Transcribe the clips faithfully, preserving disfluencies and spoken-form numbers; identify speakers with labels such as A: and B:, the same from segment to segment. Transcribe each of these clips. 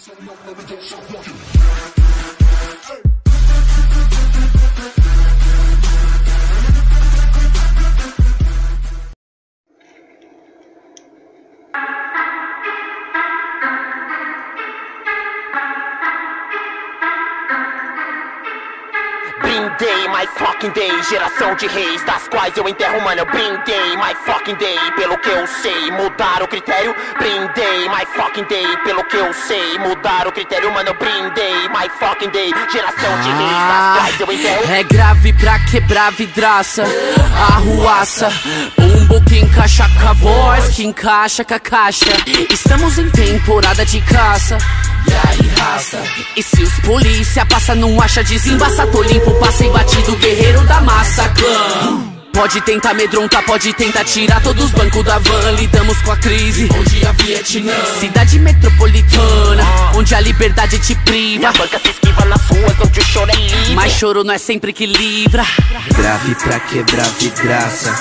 A: Brindei, my fucking day, geração de reis das quais eu enterro, mano, eu brindei, my fucking day, pelo que eu sei, mudar o critério. Brindei, my fucking day, pelo que eu sei, mudar o critério, mano, eu brindei, my fucking day, geração de reis das quais eu enterro.
B: É grave pra quebrar vidraça, arruaça, bumbo que encaixa com a voz, que encaixa com a caixa. Estamos em temporada de caça, e aí raça. E se os polícia passa, não acha, desembaça, tô limpo, passei batido, guerreiro da massa, clã. Pode tentar amedrontar, pode tentar tirar todos os bancos da van. Lidamos com a crise, onde a Vietnã. Cidade metropolitana, onde a liberdade te priva.
A: A banca se esquiva nas ruas, onde o choro é livre.
B: Mas choro não é sempre que livra.
C: Grave pra quebrar vidraça,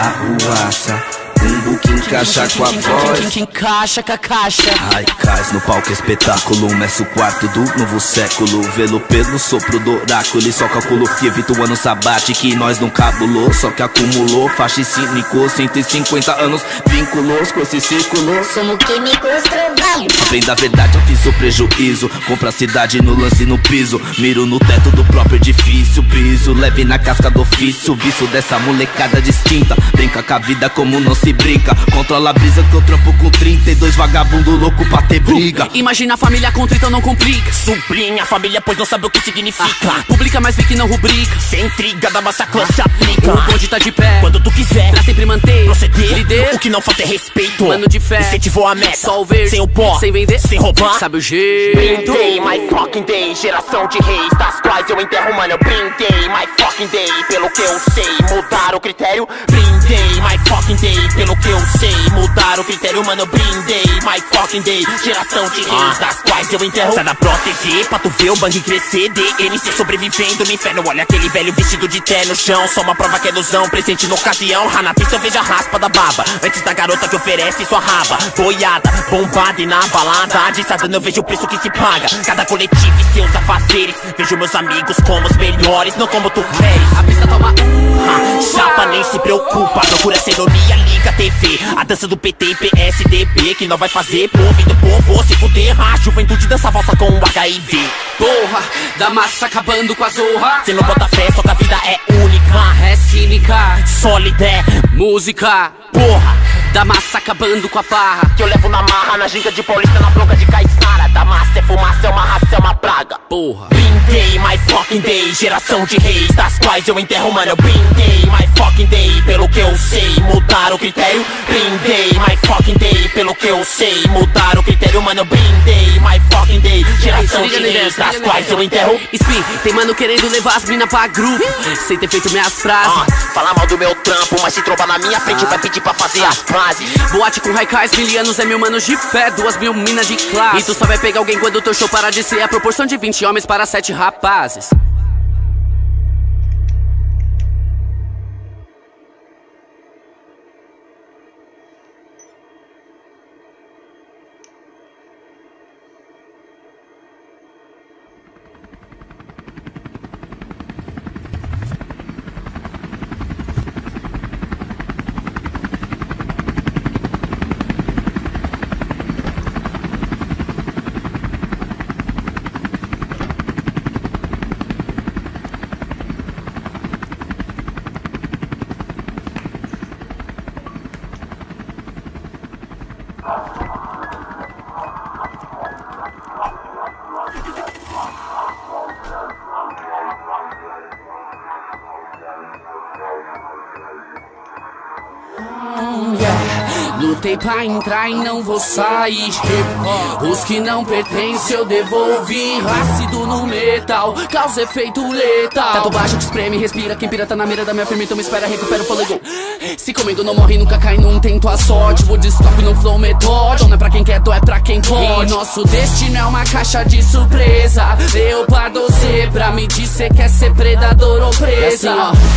C: arruaça, bumbo que encaixa com a voz,
B: que encaixa com a caixa.
C: Ai, cais no palco espetáculo, meço o quarto do novo século. Velo pelo sopro do oráculo, e só calculo que evita o ano sabate que nós não cabulou, só que acumulou. Faixa e cínico, cento e cinquenta anos vinculou com esse círculo.
D: Somos químicos trovamos.
C: Aprenda a verdade, eu fiz o prejuízo. Compra a cidade no lance no piso, miro no teto do próprio edifício. Piso leve na casca do ofício, vício dessa molecada distinta. Brinca com a vida como não se brinca. Controla a brisa que eu trampo com trinta e dois vagabundo louco pra ter briga.
B: Imagina a família contra, então não complica.
A: Sublinha a família, pois não sabe o que significa.
B: Ah, publica, mas vê que não rubrica.
A: Sem intriga da massa clã se aplica.
B: O bonde tá de pé,
A: quando tu quiser,
B: pra sempre manter,
A: proceder,
B: líder.
A: O que não falta é respeito,
B: mano de fé,
A: incentivou a meta,
B: só o verde,
A: sem o pó,
B: sem vender,
A: sem roubar,
B: sabe o jeito.
A: Brindei, my fucking day, geração de reis das quais eu enterro, mano, eu brindei, my fucking day, pelo que eu sei, mudar o critério. Brindei, my fucking day, pelo que eu sei, mudar o critério, mano, eu brindei, my fucking day, geração de reis das quais eu enterro. Sai da prótese, pra tu ver o bang crescer, D N C sobrevivendo no inferno. Olha aquele velho vestido de té no chão, só uma prova que é ilusão, presente na ocasião. Rá na pista eu vejo a raspa da baba, antes da garota que oferece sua raba. Boiada, bombada e na balada, de dando eu vejo o preço que se paga. Cada coletivo e seus afazeres, vejo meus amigos como os melhores, não como tu queres.
B: A pista toma
A: Ah, chapa nem se preocupa, procura essa ironia, liga a T V. A dança do P T e P S D B, que nós vai fazer, povo do povo se fuder. A juventude dança valsa com o H I V.
B: Porra, da massa acabando com a zorra.
A: Cê não bota fé, só que a vida é única.
B: É cínica,
A: Sólida é
B: música.
A: porra,
B: da massa acabando com a farra.
A: que eu levo na marra, na ginga de paulista, na bronca de Caiçara. Da massa é fumaça, é uma raça, é uma praga.
B: Porra,
A: Brindei, my fucking day, geração de reis das quais eu enterro, mano, eu brindei, my fucking day, pelo que eu sei, mudar o critério. Brindei, my fucking day, pelo que eu sei, mudar o critério, mano, eu brindei, my fucking day, geração de reis das quais eu enterro.
B: Spin, tem mano querendo levar as mina pra grupo, sem ter feito minhas frases.
A: Ah, fala mal do meu trampo, mas se trombar na minha frente vai pedir pra fazer as frases.
B: Boate com Raikais, milianos é mil manos de fé, duas mil minas de classe. E tu só vai pegar alguém quando o teu show parar de ser a proporção de vinte homens para sete rapazes. Lutei pra entrar e não vou sair. Os que não pertencem eu devolvi. Ácido no metal, causa efeito letal. Teto baixo que espreme, respira. Quem pira tá na mira da minha firma, então me espera, recupera o fôlego. Se comendo não morre, nunca cai, não tento a sorte. Woodstock no flow metódico. Não é pra quem quer, dó é pra quem pode. E nosso destino é uma caixa de surpresa. Leopardo ou zebra, me diz cê quer ser predador ou presa. E assim, ó,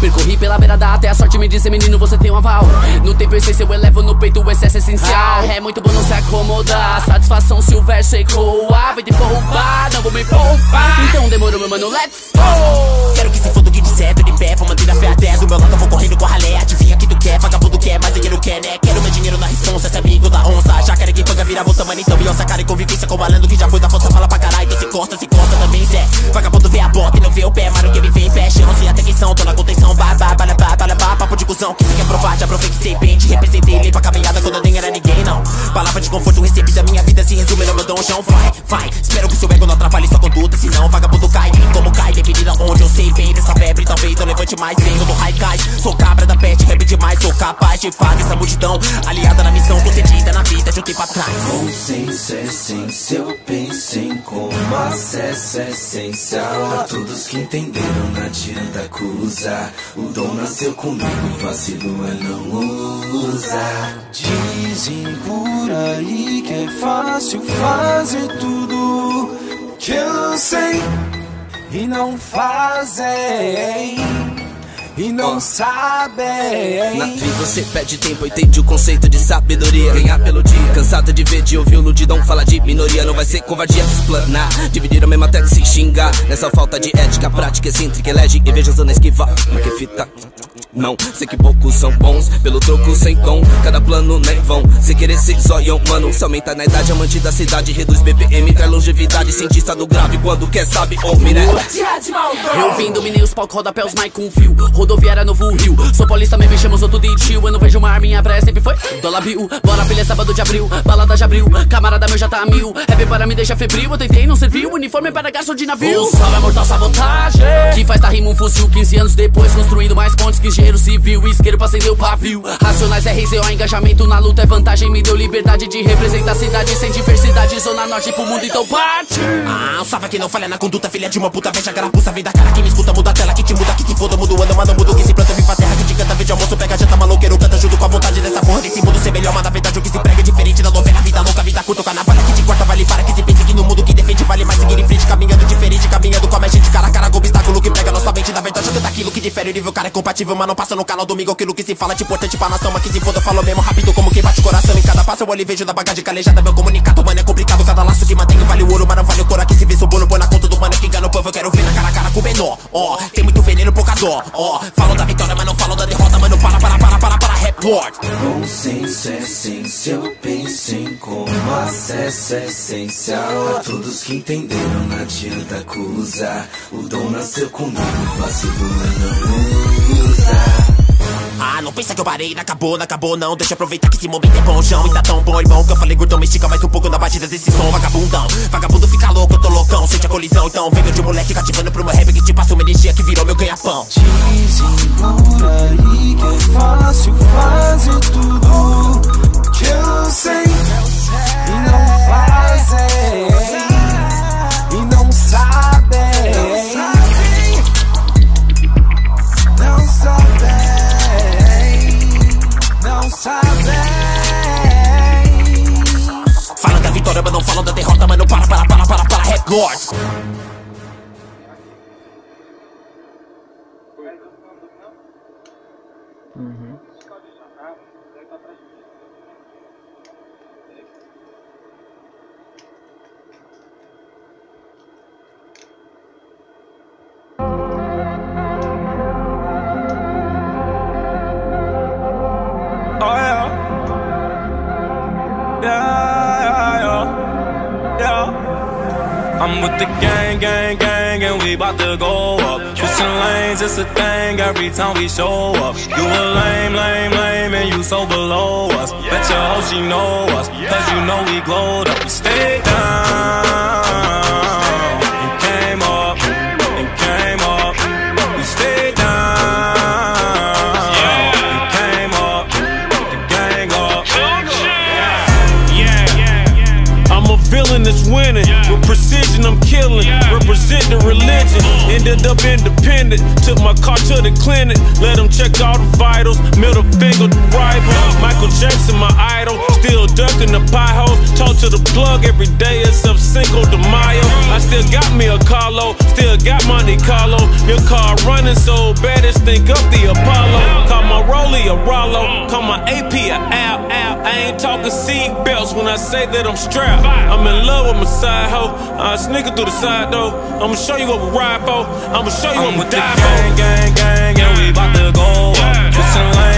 B: Percorri pela beirada até a sorte me dizer, menino, você tem um aval. No tempo essência eu elevo no peito o excesso essencial. É muito bom não se acomodar, satisfação se o verso ecoa. Vem te poupar, não vou me poupar. Então demorou, meu mano, let's go.
A: Quero que se foda o que disser, tô de pé, vou manter a fé até. Do meu lado eu vou correndo com a ralé. Adivinha que tu quer, vagabundo quer, mas dinheiro quer, né? Quero meu dinheiro na responsa, esse amigo da onça. Já quero que panga vira bota, mano, então Beyoncé, cara, e convivência com o malandro que já foi da força, fala pra caralho. Então se costa, se costa também, Zé. Vagabundo vê a bota e não vê o pé, mano, que me vem em pé. Chance até quem são, tô na contenção, ba, ba, ba, ba, ba, ba, papo de cuzão, que se quer provar, já provei que sei bem. Te representei, limpa a caminhada quando eu nem era ninguém, não. Palavra de conforto recebi da minha vida, se resume no meu donjão. Vai, vai, espero que o seu ego não atrapalhe sua conduta, senão vagabundo cai. Como cai, dependendo onde eu sei bem dessa febre, talvez eu levante mais bem. Eu tô Haikais, sou cabra da pet, rap demais, sou capaz de fazer essa multidão aliada na missão concedida na vida de um tempo atrás.
E: Consciência, essência, eu pensei como acesso é essencial. A todos que entenderam, não adianta acusar. O dom nasceu comigo, vacilo é não usar. Dizem por aí que é fácil fazer tudo que eu sei e não fazem, e não sabem.
C: Na vida você perde tempo, entende o conceito de sabedoria. Ganhar pelo dia, cansado de ver, de ouvir o ludidão falar de minoria. Não vai ser covardia explanar, dividir a mesma até se xingar. Nessa falta de ética, prática excêntrica, elege e veja zona esquivar. Mas que fita, não, sei que poucos são bons, pelo troco sem tom, cada plano nem vão. Sem querer ser zoião, mano, se aumenta na idade, amante da cidade, reduz B P M, traz longevidade, cientista do grave, quando quer sabe, homem, né?
B: Eu vim, dominei os palcos, rodapés, mic com fio. Rodoviária Novo Rio, sou paulista, me chamo, sou tudo de tio. Eu não vejo uma arma, minha praia sempre foi dólar bill. Bora filha, sábado de abril, balada já abriu. Camarada meu já tá a mil, rap para me deixar febril. Eu tentei, não serviu, uniforme para gasto de navio. Salve a mortal sabotagem, que faz tá rima um fuzil. Quinze anos depois, construindo mais pontes que engenheiro civil. Isqueiro pra acender o pavio. Racionais R Z O, engajamento na luta é vantagem. Me deu liberdade de representar a cidade sem diversidade. Zona norte pro mundo, então parte.
A: Ah, um salve que não falha na conduta, filha de uma puta. Veja a carapuça, vem da cara que me escuta. Muda a tela que te muda, que se foda, muda o ano, mano, muda o que se planta. Vem pra terra que te canta, vem de almoço, pega janta, maloqueiro, canta junto com a vontade dessa porra desse mundo ser melhor. Mas na verdade o que se prega é diferente da novela. Vida louca, vida curta, com a navalha que te corta, vale para que se pense que no mundo que defende vale mais seguir em frente, caminhando diferente, caminhando com a gente cara a cara com obstáculo que prega nossa mente. Na verdade eu daquilo que difere, o nível cara é compatível, mas não passa no canal domingo aquilo que se fala de importante pra nação. Mas que se foda, falou mesmo rápido como quem bate o coração. Em cada passo eu olho e vejo da bagagem calejada, meu comunicado, mano, é complicado. Cada laço que mantém vale o ouro, mas não vale o couro. Aqui se vê suborno, põe na conta do mano que engana o povo. Eu quero ver na cara a cara com o menor, ó, oh, tem muito veneno, pouca dó, ó, oh, falam da vitória, mas não falam da derrota, mano, para, para, para, para, para, rap lord.
E: Consciência, essência, eu pensei como acesso é essencial. A todos que entenderam, não adianta acusar. O dom nasceu comigo, vacilo é não usar.
A: Ah, não pensa que eu parei, não acabou, não acabou não. Deixa eu aproveitar que esse momento é bom, João. E tá tão bom, irmão, que eu falei gordão, me estica mais um pouco na batida desse som. Vagabundão, vagabundo fica louco, eu tô loucão. Sente a colisão, então venho de moleque cativando pro meu rap que te passa uma energia que virou meu ganha-pão.
E: Dizem por aí que é fácil fazer tudo que eu sei e não fazem, e não sabem, não sabem, não sabem.
A: Falam da vitória, mas não falam da derrota, mano, para, para, para, para, para, rap lords.
F: Uhum.
G: Oh yeah, yeah, yeah, yeah. I'm with the gang, gang, gang, and we bout to go up. Switching lanes, it's a thing every time we show up. You a lame, lame, lame, and you so below us. Bet your hoe she know us, cause you know we glowed up. We stayed down and came up, and came up. We stayed down and came up, the gang up. Yeah, I'm a villain that's winning. With precision I'm killing, represent the religion. Ended up independent, took my car to the clinic. Let them check all the vitals, middle finger to rival. Michael Jackson my idol, still ducking the pie holes. Talk to the plug every day except Cinco de Mayo. I still got me a Carlo, still got Monte Carlo. Your car running so bad it's the link up the Apollo. Call my Rollie a Rollo, call my A P a Al. I ain't talking seat belts when I say that I'm strapped. I'm in love with my side hoe. I sneaking through the side door. I'ma show you what we ride for. I'ma show you what we die for. Gang, gang, gang, and we bout to go up. Switching lanes.